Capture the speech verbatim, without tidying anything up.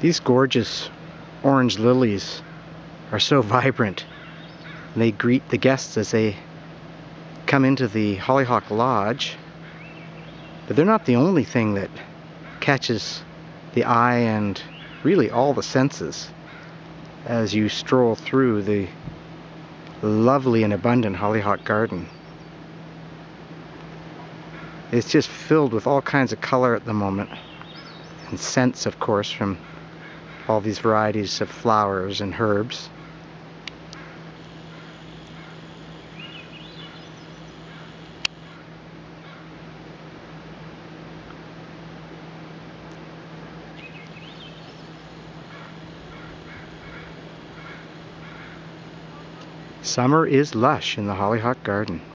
These gorgeous orange lilies are so vibrant. They greet the guests as they come into the Hollyhock Lodge. But they're not the only thing that catches the eye and really all the senses as you stroll through the lovely and abundant Hollyhock garden. It's just filled with all kinds of color at the moment, and scents, of course, from all these varieties of flowers and herbs. Summer is lush in the Hollyhock garden.